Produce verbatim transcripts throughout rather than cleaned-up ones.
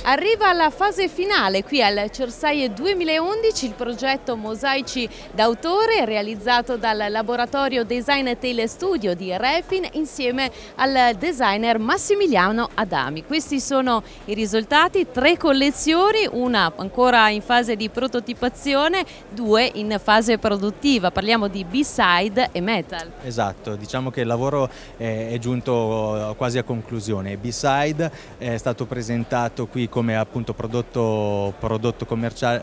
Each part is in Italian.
Arriva alla fase finale qui al Cersaie duemilaundici il progetto Mosaici d'autore realizzato dal laboratorio Design Tele Studio di Refin insieme al designer Massimiliano Adami. Questi sono i risultati: tre collezioni, una ancora in fase di prototipazione, due in fase produttiva. Parliamo di B-Side e Metal. Esatto, diciamo che il lavoro è giunto quasi a conclusione. B-Side è stato presentato qui come appunto prodotto, prodotto commercia,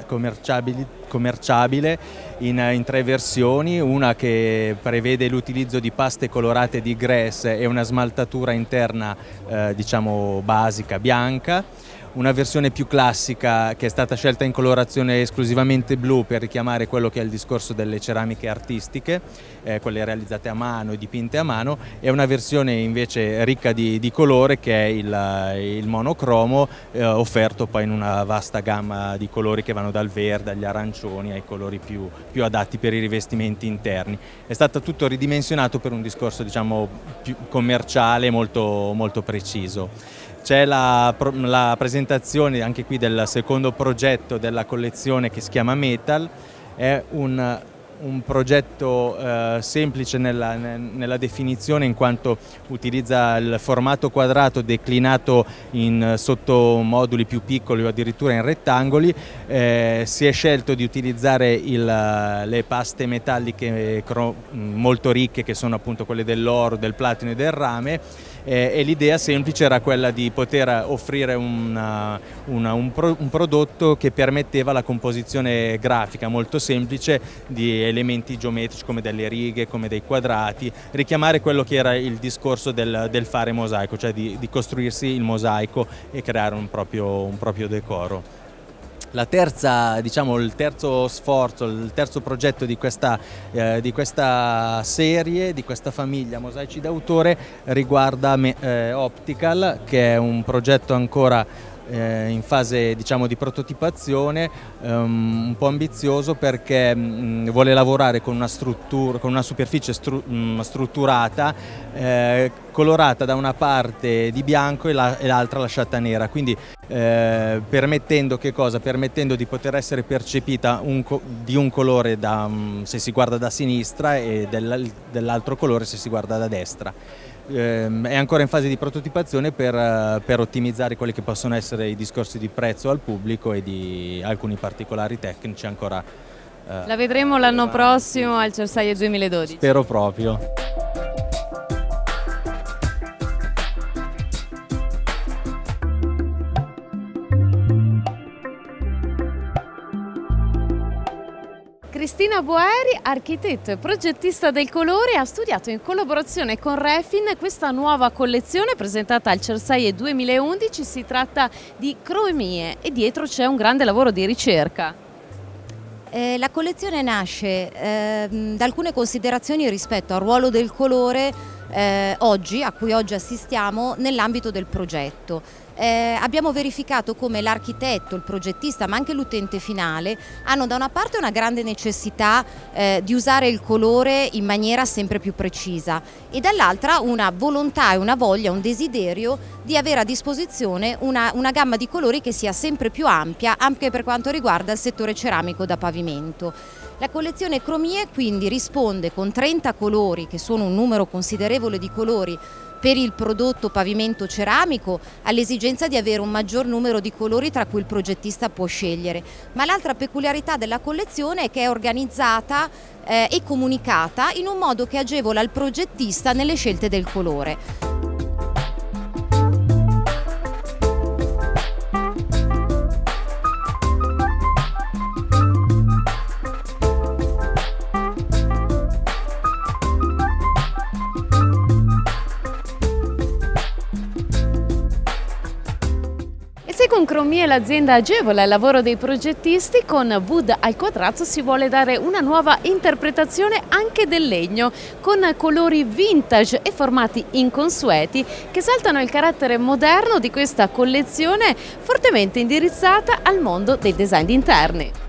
commerciabile in, in tre versioni, una che prevede l'utilizzo di paste colorate di Grass e una smaltatura interna eh, diciamo basica bianca. Una versione più classica che è stata scelta in colorazione esclusivamente blu per richiamare quello che è il discorso delle ceramiche artistiche, eh, quelle realizzate a mano e dipinte a mano, e una versione invece ricca di, di colore che è il, il monocromo, eh, offerto poi in una vasta gamma di colori che vanno dal verde agli arancioni ai colori più, più adatti per i rivestimenti interni. È stato tutto ridimensionato per un discorso diciamo più commerciale molto, molto preciso. C'è la, la presentazione anche qui del secondo progetto della collezione che si chiama Metal. È un, un progetto eh, semplice nella, nella definizione, in quanto utilizza il formato quadrato declinato in sottomoduli più piccoli o addirittura in rettangoli. Eh, si è scelto di utilizzare il, le paste metalliche molto ricche, che sono appunto quelle dell'oro, del platino e del rame. E l'idea semplice era quella di poter offrire una, una, un, pro, un prodotto che permetteva la composizione grafica molto semplice di elementi geometrici come delle righe, come dei quadrati, richiamare quello che era il discorso del, del fare mosaico, cioè di, di costruirsi il mosaico e creare un proprio, un proprio decoro. La terza, diciamo, il terzo sforzo, il terzo progetto di questa, eh, di questa serie, di questa famiglia Mosaici d'autore, riguarda eh, Optical, che è un progetto ancora Eh, in fase diciamo di prototipazione, um, un po' ambizioso, perché um, vuole lavorare con una, struttura, con una superficie stru um, strutturata, eh, colorata da una parte di bianco e l'altra lasciata nera, quindi eh, permettendo che cosa? Permettendo di poter essere percepita un di un colore da, um, se si guarda da sinistra, e del, dell'altro colore se si guarda da destra. È ancora in fase di prototipazione per, per ottimizzare quelli che possono essere i discorsi di prezzo al pubblico e di alcuni particolari tecnici ancora. Eh, La vedremo l'anno prossimo al Cersaie duemiladodici. Spero proprio. Cristina Boeri, architetto e progettista del colore, ha studiato in collaborazione con Refin questa nuova collezione presentata al Cersaie duemilaundici. Si tratta di Cromie e dietro c'è un grande lavoro di ricerca. Eh, la collezione nasce eh, da alcune considerazioni rispetto al ruolo del colore eh, oggi, a cui oggi assistiamo nell'ambito del progetto. Eh, abbiamo verificato come l'architetto, il progettista ma anche l'utente finale hanno da una parte una grande necessità eh, di usare il colore in maniera sempre più precisa, e dall'altra una volontà e una voglia, un desiderio di avere a disposizione una, una gamma di colori che sia sempre più ampia, anche per quanto riguarda il settore ceramico da pavimento. La collezione Cromie quindi risponde con trenta colori, che sono un numero considerevole di colori per il prodotto pavimento ceramico, all'esigenza di avere un maggior numero di colori tra cui il progettista può scegliere. Ma l'altra peculiarità della collezione è che è organizzata eh, e comunicata in un modo che agevola il progettista nelle scelte del colore. Se con Cromie l'azienda agevola il lavoro dei progettisti, con Wood al Quadrato si vuole dare una nuova interpretazione anche del legno, con colori vintage e formati inconsueti che esaltano il carattere moderno di questa collezione fortemente indirizzata al mondo del design di interni.